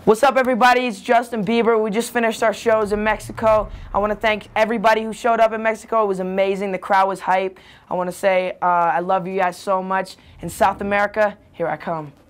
What's up, everybody? It's Justin Bieber. We just finished our shows in Mexico. I want to thank everybody who showed up in Mexico. It was amazing. The crowd was hype. I want to say I love you guys so much. In South America, here I come.